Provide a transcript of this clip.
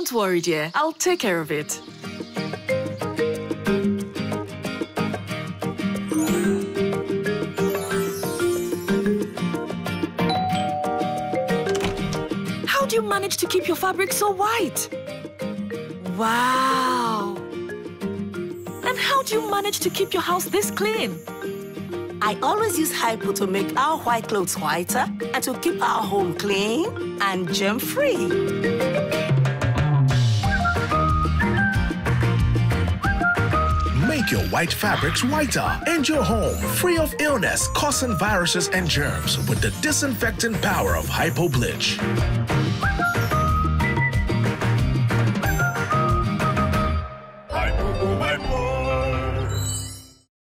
Don't worry, dear. I'll take care of it. How do you manage to keep your fabric so white? Wow! And how do you manage to keep your house this clean? I always use Hypo to make our white clothes whiter and to keep our home clean and germ-free. Make your white fabrics whiter and your home free of illness causing viruses and germs with the disinfecting power of Hypo Bleach.